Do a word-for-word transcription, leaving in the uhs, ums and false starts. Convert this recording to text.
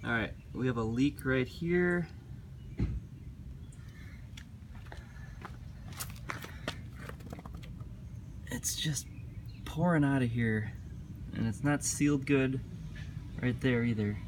Alright, we have a leak right here. It's just pouring out of here, and it's not sealed good right there either.